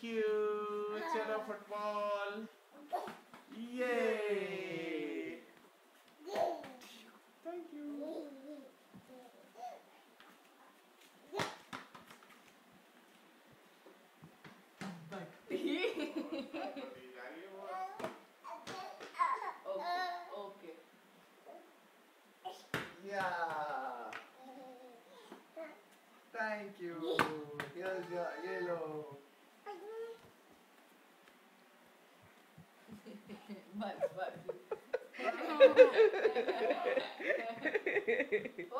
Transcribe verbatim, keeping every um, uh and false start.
Thank you. Chalo football. Yay. Thank you. Okay. Yeah. Thank you. Here's your yellow. Bye bye.